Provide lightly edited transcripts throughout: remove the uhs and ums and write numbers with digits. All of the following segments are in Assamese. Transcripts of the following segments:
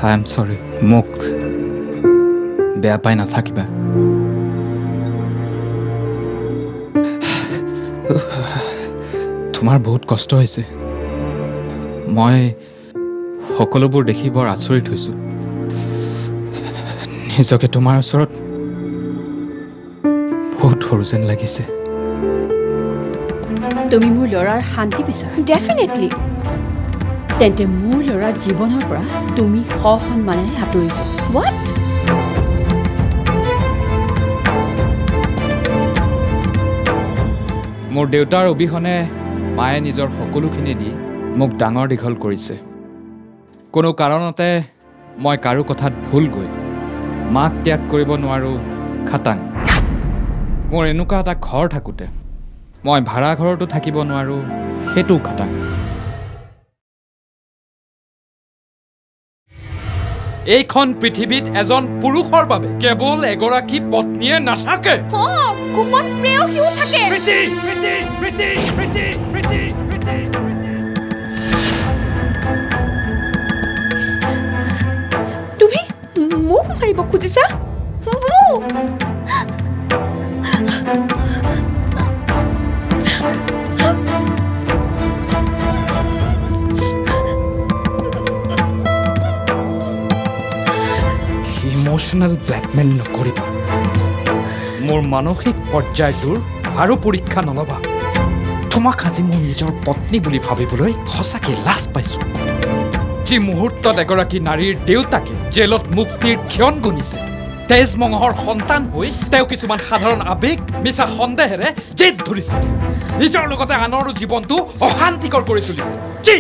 আই এম সৰি মোক বেয়া পাই নাথাকিবা তোমাৰ বহুত কষ্ট হৈছে মই সকলোবোৰ দেখি বৰ আচৰিত হৈছোঁ নিজকে তোমাৰ ওচৰত বহুত সৰু যেন লাগিছে তুমি মোৰ ল'ৰাৰ শান্তি বিচাৰা ডেফিনেটলি তেন্তে মোৰ ল'ৰাৰ জীৱনৰ পৰা তুমি সন্মানেৰে আঁতৰি যোৱা হোৱাট মোৰ দেউতাৰ অবিহনে মায়ে নিজৰ সকলোখিনি দি মোক ডাঙৰ দীঘল কৰিছে কোনো কাৰণতে মই কাৰো কথাত ভুল গৈ মাক ত্যাগ কৰিব নোৱাৰোঁ খাটাং মোৰ এনেকুৱা এটা ঘৰ থাকোঁতে মই ভাড়া ঘৰতো থাকিব নোৱাৰোঁ সেইটোও খাটাং এইখন পৃথিৱীত এজন পুৰুষৰ বাবে কেৱল এগৰাকী পত্নীয়ে নাথাকে কুপন প্ৰেয়সীও থাকে তুমি মোক মাৰিব খুজিছা ইমোশনাল ব্লেকমেইল নকৰিবা মোৰ মানসিক পৰ্যায়টোৰ আৰু পৰীক্ষা নল'বা তোমাক আজি মোৰ নিজৰ পত্নী বুলি ভাবিবলৈ সঁচাকৈ লাজ পাইছোঁ যি মুহূৰ্তত এগৰাকী নাৰীৰ দেউতাকে জেলত মুক্তিৰ ক্ষণ গুণিছে তেজ মঙহৰ সন্তান হৈ তেওঁ কিছুমান সাধাৰণ আৱেগ মিছা সন্দেহেৰে জেদ ধৰিছে নিজৰ লগতে আনৰো জীৱনটো অশান্তিকৰ কৰি তুলিছে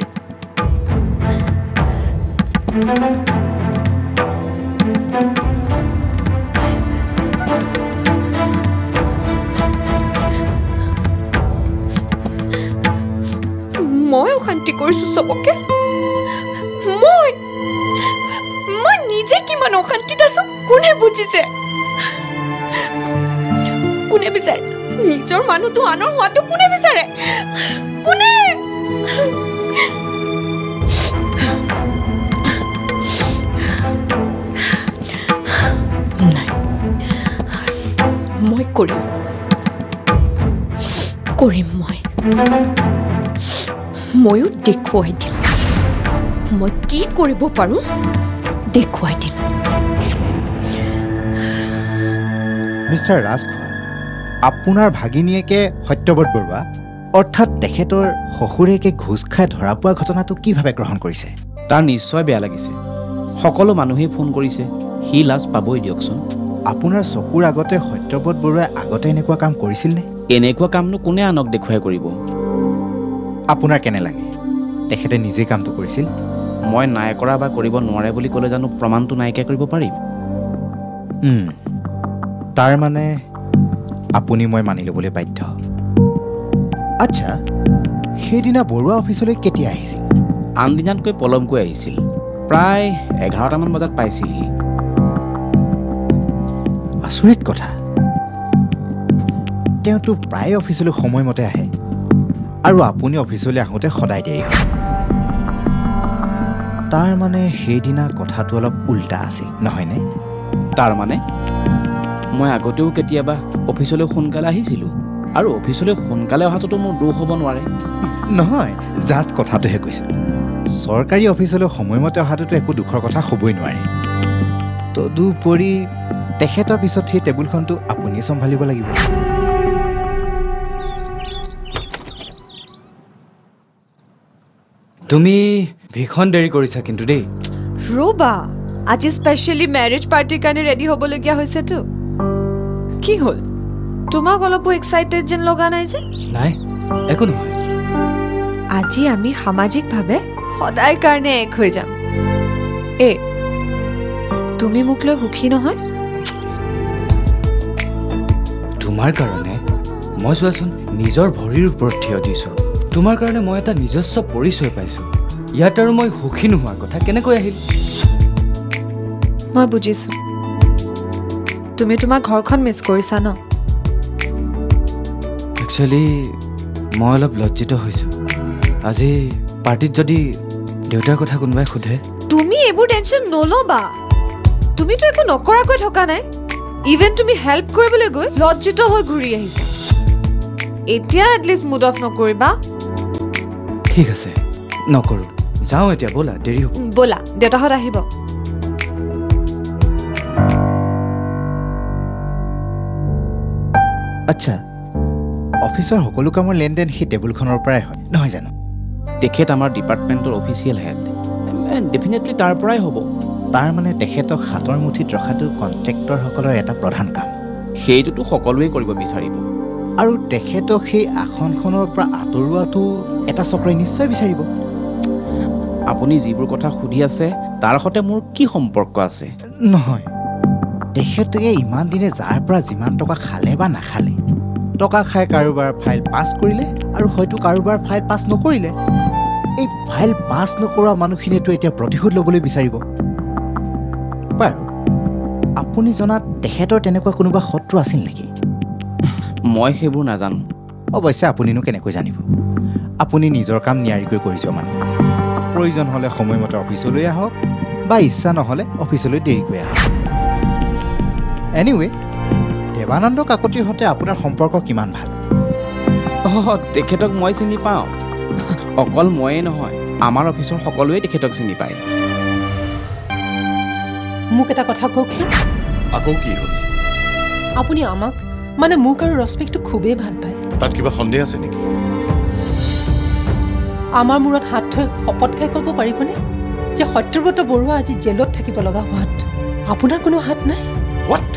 মই অশান্তি কৰিছো চবকে মই নিজে কিমান অশান্তিত আছো কোনে বুজিছে কোনে বিচাৰে নিজৰ মানুহটো আনৰ হোৱাটো কোনে বিচাৰে কোনে নাই মই কৰিম ময়ো দেখুৱাই দিম মই কি কৰিব পাৰোঁ দেখুৱাই দিম মিষ্টাৰ ৰাজখোৱা আপোনাৰ ভাগিনীয়েকে সত্যব্ৰত বৰুৱা অৰ্থাৎ তেখেতৰ শহুৰেকে ঘোষ খাই ধৰা পোৱা ঘটনাটো কিভাৱে গ্ৰহণ কৰিছে তাৰ নিশ্চয় বেয়া লাগিছে সকলো মানুহেই ফোন কৰিছে সি লাজ পাবই দিয়কচোন আপোনাৰ চকুৰ আগতে সত্যব্ৰত বৰুৱাই আগতে এনেকুৱা কাম কৰিছিল নে এনেকুৱা কামনো কোনে আনক দেখুৱাই কৰিব আপোনাৰ কেনে লাগে তেখেতে নিজে কামটো কৰিছিল মই নাই কৰা বা কৰিব নোৱাৰে বুলি ক'লে জানো প্ৰমাণটো নাইকিয়া কৰিব পাৰিম তাৰ মানে আপুনি মই মানি ল'বলৈ বাধ্য আচ্ছা সেইদিনা বৰুৱা অফিচলৈ কেতিয়া আহিছিল আনদিনাতকৈ পলমকৈ আহিছিল প্ৰায় 11টামান বজাত পাইছিলহি আচৰিত কথা তেওঁতো প্ৰায় অফিচলৈ সময়মতে আহে আৰু আপুনি অফিচলৈ আহোঁতে সদায় দেৰি হয় তাৰ মানে সেইদিনা কথাটো অলপ উল্টা আছিল নহয়নে তাৰ মানে মই আগতেও কেতিয়াবা অফিচলৈ সোনকালে আহিছিলোঁ আৰু অফিচলৈ সোনকালে অহাটোতো মোৰ দোষ হ'ব নোৱাৰে নহয় জাষ্ট কথাটোহে কৈছোঁ চৰকাৰী অফিচলৈ সময়মতে অহাটোতো একো দুখৰ কথা হ'বই নোৱাৰে তদুপৰি তেখেতৰ পিছত সেই টেবুলখনটো আপুনিয়ে চম্ভালিব লাগিব তুমি ভীষণ দেৰি কৰিছা কিন্তু দেই ৰবা আজি স্পেচিয়েলি মেৰেজ পাৰ্টিৰ কাৰণে ৰেডি হ'বলগীয়া হৈছেতো কি হ'ল তোমাক অলপো এক্সাইটেড যেন লগা নাই যে নাই একো নহয় আজি আমি সামাজিকভাৱে সদায় কাৰণে এক হৈ যাম তুমি মোক লৈ সুখী নহয় তোমাৰ কাৰণে মই চোৱাচোন নিজৰ ভৰিৰ ওপৰত থিয় দিছোঁ তোমাৰ কাৰণে মই এটা নিজস্ব পৰিচয় পাইছোঁ ইয়াত আৰু মই সুখী নোহোৱাৰ কথা কেনেকৈ আহিল মই বুজিছোঁ তুমি তোমাৰ ঘৰখন মিছ কৰিছা ন একচুৱেলি মই অলপ লজ্জিত হৈছোঁ আজি পাৰ্টিত যদি দেউতাৰ কথা কোনোবাই সোধে তুমি এইবোৰ টেনশ্যন নল'বা তুমিতো একো নকৰাকৈ থকা নাই ইভেন তুমি হেল্প কৰিবলৈ গৈ লজ্জিত হৈ ঘূৰি আহিছা এতিয়া এটলিষ্ট মুড অফ নকৰিবা ঠিক আছে নকৰোঁ যাওঁ এতিয়া ব'লা দেৰি হ'ব ব'লা দেউতাহঁত আহিব আচ্ছা অফিচৰ সকলো কামৰ লেনদেন সেই টেবুলখনৰ পৰাই হয় নহয় জানো তেখেত আমাৰ ডিপাৰ্টমেণ্টৰ অফিচিয়েল হেড ডেফিনেটলি তাৰ পৰাই হ'ব তাৰ মানে তেখেতক হাতৰ মুঠিত ৰখাটো কণ্ট্ৰেক্টৰসকলৰ এটা প্ৰধান কাম সেইটোতো সকলোৱে কৰিব বিচাৰিব আৰু তেখেতক সেই আসনখনৰ পৰা আঁতৰোৱাটো এটা চক্ৰই নিশ্চয় বিচাৰিব আপুনি যিবোৰ কথা সুধি আছে তাৰ সৈতে মোৰ কি সম্পৰ্ক আছে নহয় তেখেতে ইমান দিনে যাৰ পৰা যিমান টকা খালে বা নাখালে টকা খাই কাৰোবাৰ ফাইল পাছ কৰিলে আৰু হয়তো কাৰোবাৰ ফাইল পাছ নকৰিলে এই ফাইল পাছ নকৰা মানুহখিনিয়েতো এতিয়া প্ৰতিশোধ ল'বলৈ বিচাৰিব বাৰু আপুনি জনাত তেখেতৰ তেনেকুৱা কোনোবা শত্ৰু আছিল নেকি মই সেইবোৰ নাজানো অৱশ্যে আপুনিনো কেনেকৈ জানিব আপুনি নিজৰ কাম নিয়াৰিকৈ কৰি যোৱা মানুহ প্ৰয়োজন হ'লে সময়মতে অফিচলৈ আহক বা ইচ্ছা নহ'লে অফিচলৈ দেৰিকৈ আহক এনিৱে দেৱানন্দ কাকতিৰ সৈতে আপোনাৰ সম্পৰ্ক কিমান ভাল তেখেতক মই চিনি পাওঁ অকল ময়ে নহয় আমাৰ অফিচৰ সকলোৱে তেখেতক চিনি পায় মোক এটা কথা কওকচোন আকৌ কি হ'ল আপুনি আমাক মানে মোক আৰু ৰশ্মিকটো খুবেই ভাল পায় তাত কিবা সন্দেহ আছে নেকি আমাৰ মূৰত হাত থৈ শপত খাই ক'ব পাৰিবনে যে সত্যব্ৰত বৰুৱা আজি জেলত থাকিব লগা হোৱাত আপোনাৰ কোনো হাত নাই হোৱাট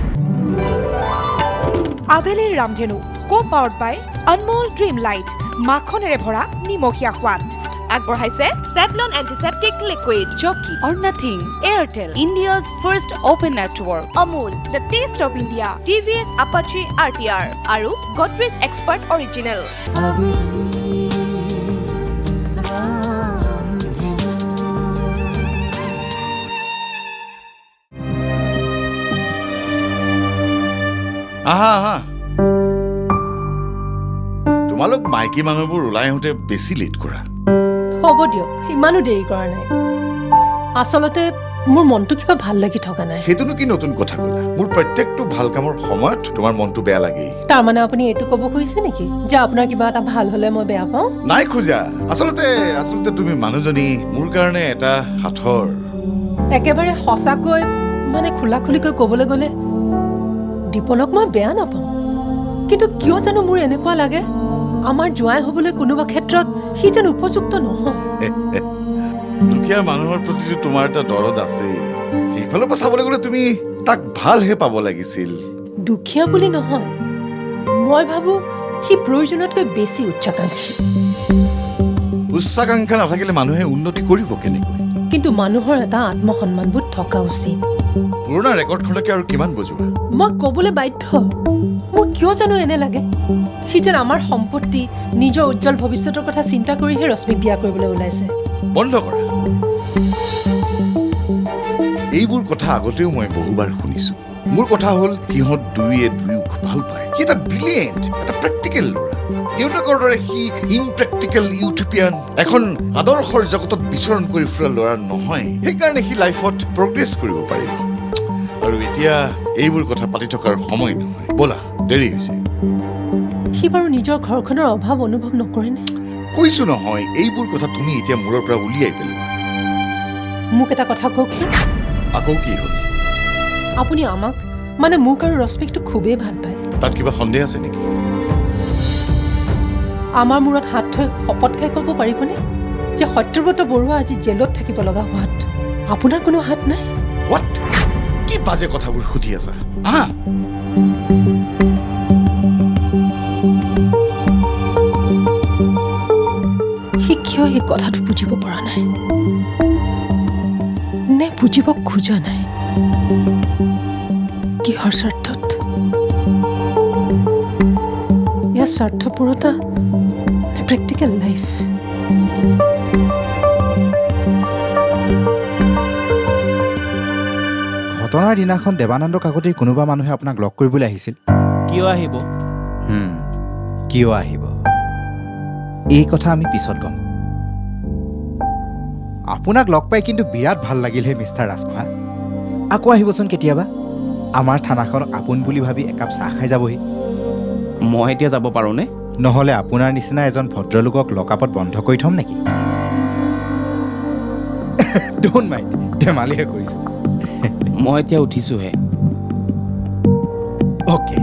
আবেলিৰ ৰামধেনু co-powered by Anmol dream light মাখনেৰে ভৰা নিমখীয়া সোৱাদ আগবঢ়াইছে Savlon antiseptic liquid Jockey or nothing Airtel India's first open network Amul the taste of India TVS Apache RTR আৰু গডৰেজ এক্সপাৰ্ট অৰিজিনেল আহা আহা তোমালোক মাইকী মানুহবোৰ ওলাই আহোঁতে বেছি লেট কৰা হ'ব দিয়ক ইমানো দেৰি কৰা নাই আচলতে মোৰ মনটো কিবা ভাল লাগি থকা নাই সেইটোনো কি নতুন কথা ক'লা মোৰ প্ৰত্যেকটো ভাল কামৰ সময়ত তোমাৰ মনটো বেয়া লাগে তাৰমানে আপুনি এইটো ক'ব খুজিছে নেকি যে আপোনাৰ কিবা এটা ভাল হ'লে মই বেয়া পাওঁ নাই খোজা আচলতে তুমি মানুহজনী মোৰ কাৰণে এটা সাঁথৰ একেবাৰে সঁচাকৈ মানে খোলাখুলিকৈ ক'বলৈ গ'লে দীপনক মই বেয়া নাপাওঁ কিন্তু কিয় জানো মোৰ এনেকুৱা লাগে আমাৰ জোৱাই হ'বলৈ কোনোবা ক্ষেত্ৰত সি যেন উপযুক্ত নহয় দুখীয়া মানুহৰ প্ৰতি তোমাৰ এটা দৰদ আছে সেইফালৰ পৰা চাবলৈ গ'লে তুমি তাক ভালহে পাব লাগিছিল দুখীয়া বুলি নহয় মই ভাবোঁ সি প্ৰয়োজনতকৈ বেছি উচ্চাকাংক্ষী উচ্চাকাংক্ষা নাথাকিলে মানুহে উন্নতি কৰিব কেনেকৈ কিন্তু মানুহৰ এটা আত্মসন্মানবোধ থকা উচিত পুৰণা ৰেকৰ্ডখনকে আৰু কিমান বুজোৱা মই ক'বলৈ বাধ্য মোৰ কিয় জানো এনে লাগে সি যেন আমাৰ সম্পত্তি নিজৰ উজ্জ্বল ভৱিষ্যতৰ কথা চিন্তা কৰিহে ৰশ্মিক বিয়া কৰিবলৈ ওলাইছে বন্ধ কৰা এইবোৰ কথা আগতেও মই বহুবাৰ শুনিছোঁ মোৰ কথা হ'ল সিহঁত দুয়োৱে দুয়োক ভাল পায় সি এটা ব্ৰিলিয়েণ্ট এটা প্ৰেক্টিকেল ল'ৰা দেউতাকৰ দৰে সি ইনপ্ৰেক্টিকেল ইউটোপিয়ান এখন আদৰ্শৰ জগতত বিচৰণ কৰি ফুৰা ল'ৰা নহয় সেইকাৰণে সি লাইফত প্ৰগ্ৰেছ কৰিব পাৰিব আৰু এতিয়া এইবোৰ কথা পাতি থকাৰ সময় নহয় ব'লা দেৰি হৈছে সি বাৰু নিজৰ ঘৰখনৰ অভাৱ অনুভৱ নকৰেনে কৈছোঁ নহয় এইবোৰ কথা তুমি এতিয়া মূৰৰ পৰা উলিয়াই পেলোৱা মোক এটা কথা কওকচোন আকৌ কি হ'ল আপুনি আমাক মানে মোক আৰু ৰশ্মিকটো খুবেই ভাল পায় তাত কিবা সন্দেহ আছে নেকি আমাৰ মূৰত হাত থৈ শপত খাই ক'ব পাৰিবনে যে সত্যব্ৰত বৰুৱা আজি জেলত থাকিব লগা হোৱাত আপোনাৰ কোনো হাত নাই হোৱাট কি বাজে কথাবোৰ সুধি আছা আহা সি কিয় এই কথাটো বুজিব পৰা নাই নে বুজিব খোজা নাই কিহৰ স্বাৰ্থত ইয়াৰ স্বাৰ্থপৰতা নে প্ৰেক্টিকেল লাইফ ঘটনাৰ দিনাখন দেৱানন্দ কাকতিৰ কোনোবা মানুহে আপোনাক লগ কৰিবলৈ আহিছিল কিয় আহিব কিয় আহিব এই কথা আমি পিছত গম আপোনাক লগ পাই কিন্তু বিৰাট ভাল লাগিল হে মিষ্টাৰ ৰাজখোৱা আকৌ আহিবচোন কেতিয়াবা আমাৰ থানাখনক আপোন বুলি ভাবি একাপ চাহ খাই যাবহি মই এতিয়া যাব পাৰোঁনে নহ'লে আপোনাৰ নিচিনা এজন ভদ্ৰলোকক লকআপত বন্ধ কৰি থ'ম নেকি ডোন্ট মাইণ্ড ধেমালিহে কৰিছোঁ মই এতিয়া উঠিছোঁহে অ'কে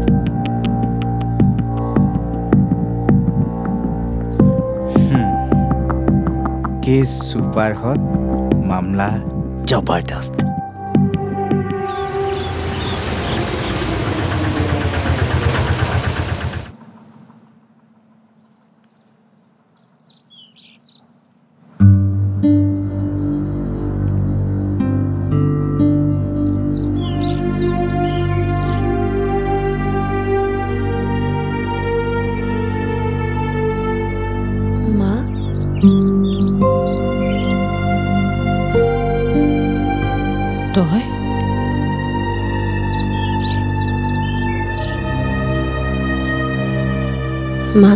কেছ ছুপাৰ হট মামলা জবৰদস্ত তই মা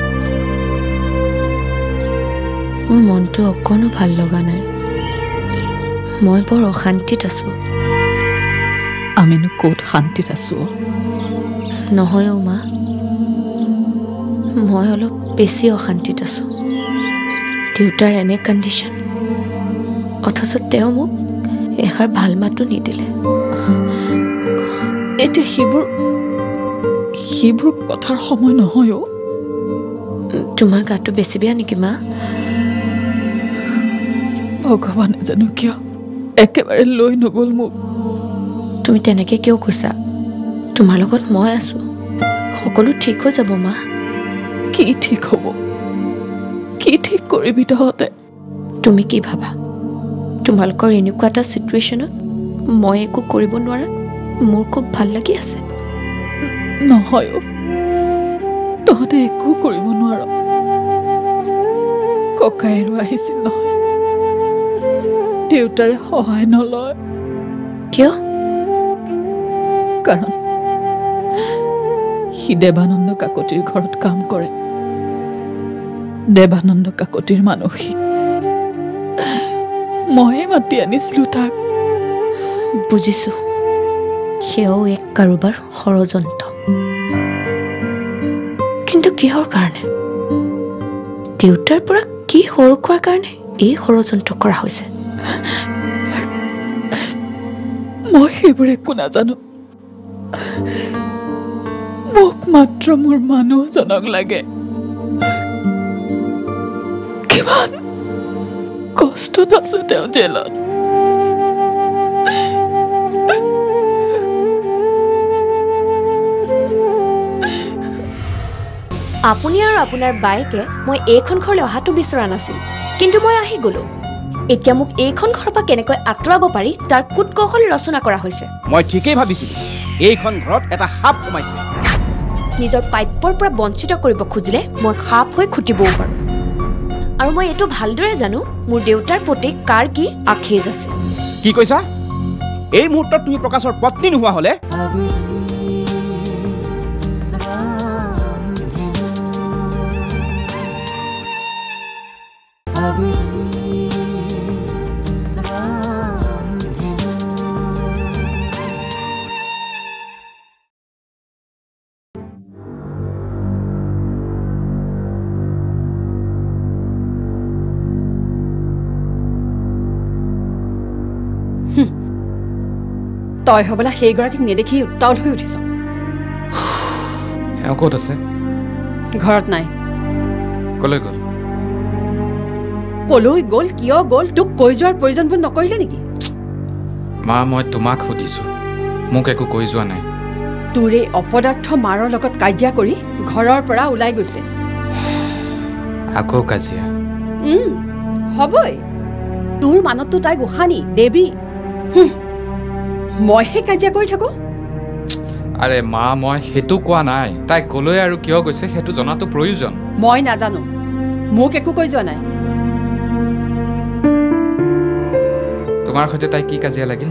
মোৰ মনটো অকণো ভাল লগা নাই মই বৰ অশান্তিত আছোঁ আমিনো ক'ত শান্তিত আছোঁ নহয় অ' মা মই অলপ বেছি অশান্তিত আছোঁ দেউতাৰ এনে কণ্ডিশ্যন অথচ তেওঁ মোক এষাৰ ভাল মাতো নিদিলে এতিয়া সেইবোৰ কথাৰ সময় নহয় অ' তোমাৰ গাটো বেছি বেয়া নেকি মা ভগৱানে জানো কিয় একেবাৰে লৈ নগ'ল মোক তুমি তেনেকৈ কিয় কৈছা তোমাৰ লগত মই আছোঁ সকলো ঠিক হৈ যাব মা কি ঠিক হ'ব কি ঠিক কৰিবি তহঁতে তুমি কি ভাবা তোমালোকৰ এনেকুৱা এটা চিটুৱেশ্যনত মই একো কৰিব নোৱাৰা মোৰ খুব ভাল লাগি আছে নহয় তহঁতে একো কৰিব নোৱাৰ ককায়েৰো আহিছিল নহয় দেউতাৰে সহায় নলয় কিয় কাৰণ সি দেৱানন্দ কাকতিৰ ঘৰত কাম কৰে দেৱানন্দ কাকতিৰ মানুহ ময়ে মাতি আনিছিলোঁ তাক বুজিছোঁ সেয়াও এক কাৰোবাৰ ষড়যন্ত্ৰ কিন্তু কিহৰ কাৰণে দেউতাৰ পৰা কি সৰু খোৱাৰ কাৰণে এই ষড়যন্ত্ৰ কৰা হৈছে মই সেইবোৰ একো নাজানো মোক মাত্ৰ মোৰ মানুহজনক লাগে কিমান কষ্টত আছে তেওঁ জেলত আপুনি আৰু আপোনাৰ বাইকে মই এইখন ঘৰলৈ অহাটো বিচৰা নাছিল কিন্তু মই আহি গ'লোঁ এতিয়া মোক এইখন ঘৰৰ পৰা কেনেকৈ আঁতৰাব পাৰি তাৰ কুট কৌশল ৰচনা কৰা হৈছে মই ঠিকেই ভাবিছিলোঁ এইখন ঘৰত এটা সাপ সোমাইছে নিজৰ প্ৰাপ্যৰ পৰা বঞ্চিত কৰিব খুজিলে মই সাপ হৈ খুটিবও পাৰোঁ আৰু মই এইটো ভালদৰে জানো মোৰ দেউতাৰ প্ৰতি কাৰ কি আখেজ আছে কি কৈছা এই মুহূৰ্তত তুমি প্ৰকাশৰ পত্নী নোহোৱা হ'লে তই হবলা সেইগৰাকীক নেদেখি উত্তাউল হৈ উঠিছ এওঁ ক'ত আছে ঘৰত নাই ক'লৈ গ'ল কলৈ গ'ল কিয় গ'ল তোক কৈ যোৱাৰ প্ৰয়োজনবোৰ নকৰিলে নেকি মা মই তোমাক সুধিছোঁ মোক একো কৈ যোৱা নাই তোৰ এই অপদাৰ্থ মাৰৰ লগত কাজিয়া কৰি ঘৰৰ পৰা ওলাই গৈছে আকৌ কাজিয়া হ'বই তোৰ মানততো তাই গোসানী দেৱী মইহে কাজিয়া কৰি থাকো আৰে মা মই সেইটো কোৱা নাই তাই ক'লৈ আৰু কিয় গৈছে সেইটো জনাটো প্ৰয়োজন মই নাজানো মোক একো কৈ যোৱা নাই তোমাৰ সৈতে তাই কি কাজিয়া লাগিল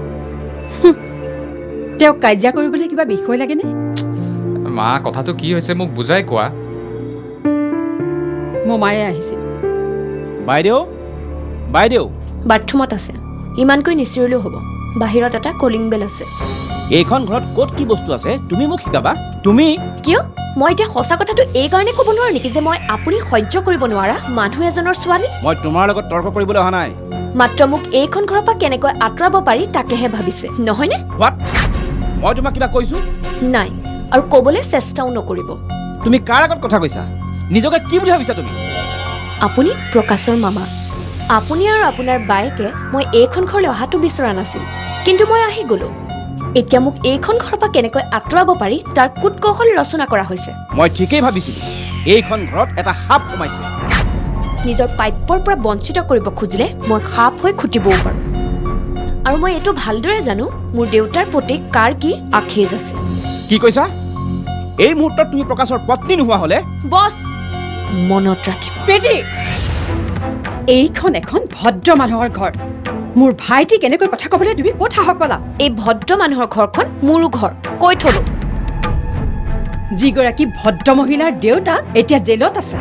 তেওঁক কাজিয়া কৰিবলৈ কিবা বিষয় লাগেনে মা কথাটো কি হৈছে মোক বুজাই কোৱা মোমাৰে আহিছিল বাইদেউ বাইদেউ বাথৰুমত আছে ইমানকৈ নিচিৰিলেও হ'ব বাহিৰত এটা কলিং বেল আছে এইখন ঘৰত ক'ত কি বস্তু আছে তুমি মোক শিকাবা তুমি কিয় মই এতিয়া সঁচা কথাটো এই কাৰণে ক'ব নোৱাৰো নেকি যে মই আপুনি সহ্য কৰিব নোৱাৰা মানুহ এজনৰ ছোৱালী মই তোমাৰ লগত তৰ্ক কৰিবলৈ অহা নাই মাত্ৰ মোক এইখন ঘৰৰ পৰা কেনেকৈ আঁতৰাব পাৰি তাকেহে ভাবিছে নহয়নে হোৱাট মই তোমাক কিবা কৈছো নাই আৰু ক'বলৈ চেষ্টাও নকৰিব তুমি কাৰ আগত কথা কৈছা নিজকে কি বুলি ভাবিছা তুমি আপুনি প্ৰকাশৰ মামা আপুনি আৰু আপোনাৰ বাইকে মই এইখন ঘৰলৈ অহাটো বিচৰা নাছিল কিন্তু মই আহি গ'লো এতিয়া মোক এইখন ঘৰৰ পৰা কেনেকৈ আঁতৰাব পাৰি তাৰ কুটকৌশল ৰচনা কৰা হৈছে মই ঠিকেই ভাবিছিলো এইখন ঘৰত এটা সাপ সোমাইছে নিজৰ প্ৰাপ্যৰ পৰা বঞ্চিত কৰিব খুজিলে মই সাপ হৈ খুটিবও পাৰোঁ আৰু মই এইটো ভালদৰে জানো মোৰ দেউতাৰ প্ৰতি কাৰ কি আখেজ আছে কি কৈছা এই মুহূৰ্তত তুমি প্ৰকাশৰ পত্নী নোহোৱা হ'লে বছ মনত ৰাখিব পেটি এইখন এখন ভদ্ৰ মানুহৰ ঘৰ মোৰ ভাইটি কেনেকৈ কথা ক'বলৈ তুমি ক'ত সাহস পালা এই ভদ্ৰ মানুহৰ ঘৰখন মোৰো ঘৰ কৈ থলো যিগৰাকী ভদ্ৰ মহিলাৰ দেউতাক এতিয়া জেলত আছে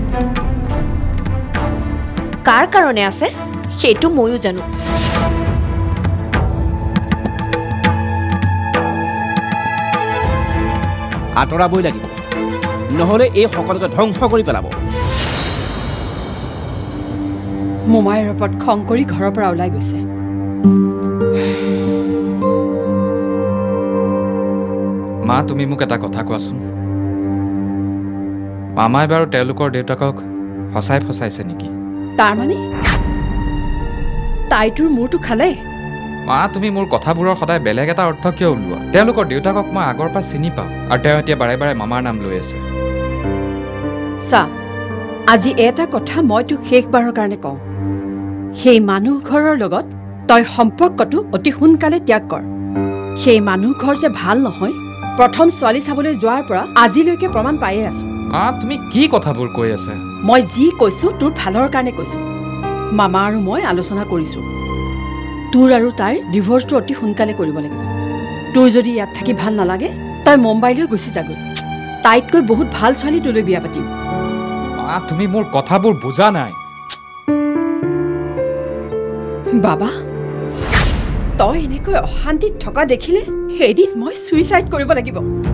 কাৰ কাৰণে আছে সেইটো ময়ো জানো আঁতৰাবই লাগিব নহ'লে এই সকলোকে ধ্বংস কৰি পেলাব মোমাইৰ ওপৰত খং কৰি ঘৰৰ পৰা ওলাই গৈছে মা তুমি মোক এটা কথা কোৱাচোন মামাই বাৰু তেওঁলোকৰ দেউতাকক সঁচাই ফচাইছে নেকি তাৰমানে তাই তোৰ মূৰটো খালে মা তুমি মোৰ কথাবোৰৰ সদায় বেলেগ এটা অৰ্থ কিয় ওলোৱা তেওঁলোকৰ দেউতাকক মই আগৰ পৰা চিনি পাওঁ আৰু তেওঁ এতিয়া বাৰে বাৰে মামাৰ নাম লৈ আছে চা আজি এটা কথা মই তোক শেষবাৰৰ কাৰণে কওঁ সেই মানুহ ঘৰৰ লগত তই সম্পৰ্কটো অতি সোনকালে ত্যাগ কৰ সেই মানুহ ঘৰ যে ভাল নহয় প্ৰথম ছোৱালী চাবলৈ যোৱাৰ পৰা আজিলৈকে প্ৰমাণ পায়ে আছো তুমি কি কথাবোৰ কৈ আছে মই যি কৈছো তোৰ ভালৰ কাৰণে কৈছো মামা আৰু মই আলোচনা কৰিছো তোৰ আৰু তাইৰ ডিভৰ্চটো অতি সোনকালে কৰিব লাগিব তোৰ যদি ইয়াত থাকি ভাল নালাগে তই মুম্বাইলৈ গুচি যাগৈ তাইতকৈ বহুত ভাল ছোৱালী তোলৈ বিয়া পাতিম তুমি মোৰ কথাবোৰ বুজা নাই বাবা তই এনেকৈ অশান্তিত থকা দেখিলে এদিন মই সুইচাইড কৰিব লাগিব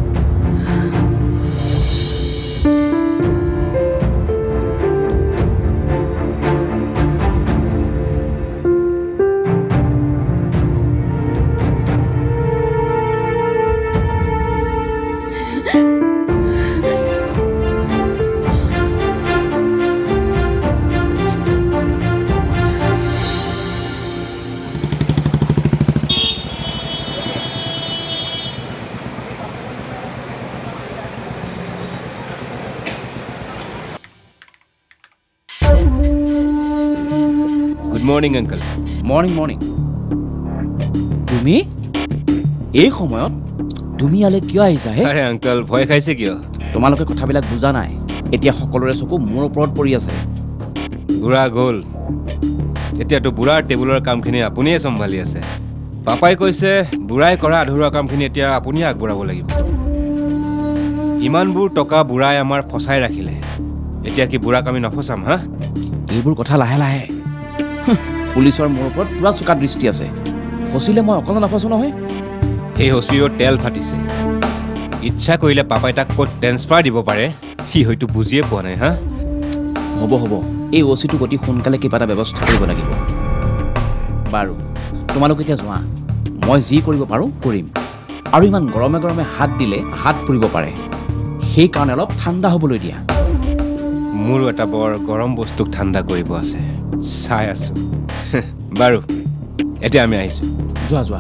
মৰ্নিং আংকল মৰ্নিং মৰ্নিং তুমি এই সময়ত তুমি ইয়ালৈ কিয় আহিছা হে আৰে আংকল ভয় খাইছে কিয় তোমালোকে কথাবিলাক বুজা নাই এতিয়া সকলোৰে চকু মোৰ ওপৰত পৰি আছে বুঢ়া গ'ল এতিয়াতো বুঢ়াৰ টেবুলৰ কামখিনি আপুনিয়ে চম্ভালি আছে পাপাই কৈছে বুঢ়াই কৰা আধৰুৱা কামখিনি এতিয়া আপুনিয়ে আগবঢ়াব লাগিব ইমানবোৰ টকা বুঢ়াই আমাৰ ফচাই ৰাখিলে এতিয়া কি বুঢ়াক আমি নফচাম হা এইবোৰ কথা লাহে লাহে পুলিচৰ মোৰ ওপৰত পুৰা চোকা দৃষ্টি আছে ফচিলে মই অকলে নাফচো নহয় সেই হচিৰৰ তেল ফাটিছে ইচ্ছা কৰিলে পাপাই তাক ক'ত ট্ৰেন্সফাৰ দিব পাৰে সি হয়তো বুজিয়ে পোৱা নাই হা হ'ব হ'ব এই অচিটোক অতি সোনকালে কিবা এটা ব্যৱস্থা কৰিব লাগিব বাৰু তোমালোক এতিয়া যোৱা মই যি কৰিব পাৰোঁ কৰিম আৰু ইমান গৰমে গৰমে হাত দিলে হাত পুৰিব পাৰে সেইকাৰণে অলপ ঠাণ্ডা হ'বলৈ দিয়া মোৰো এটা বৰ গৰম বস্তুক ঠাণ্ডা কৰিব আছে চাই আছো বাৰু এতিয়া আমি আহিছোঁ যোৱা যোৱা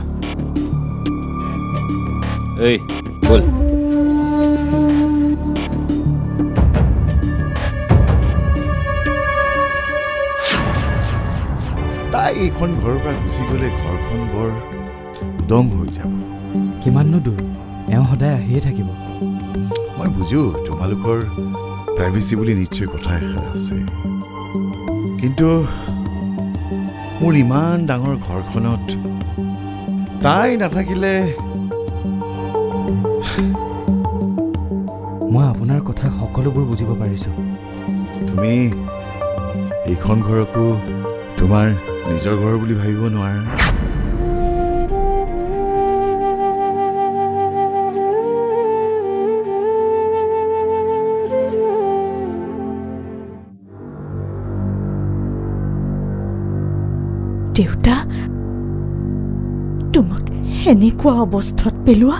এই বল তাই এইখন ঘৰৰ পৰা গুচি গ'লে ঘৰখন বৰ উদং হৈ যাব কিমাননো দূৰ এওঁ সদায় আহিয়ে থাকিব মই বুজো তোমালোকৰ প্ৰাইভেচি বুলি নিশ্চয় কথা এষাৰ আছে কিন্তু মোৰ ইমান ডাঙৰ ঘৰখনত তাই নাথাকিলে মই আপোনাৰ কথা সকলোবোৰ বুজিব পাৰিছোঁ তুমি এইখন ঘৰকো তোমাৰ নিজৰ ঘৰ বুলি ভাবিব নোৱাৰা দেউতা তোমাক এনেকুৱা অৱস্থাত পেলোৱা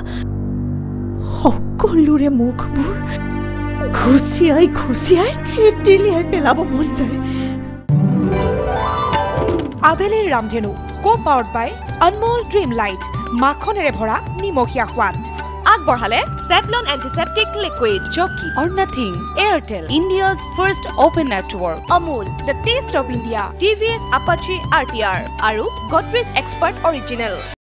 সকলোৰে মুখবোৰ ঘুচিয়াই থেতিলিয়াই পেলাব মন যায় আবেলিৰ ৰামধেনু co-powered by Anmol dream light মাখনেৰে ভৰা নিমখীয়া সোৱাদ আগবঢ়ালে Savlon antiseptic liquid Jockey or nothing Airtel India's first open network Amul the taste of India TVS Apache RTR আৰু গডৰেজ এক্সপাৰ্ট অৰিজিনেল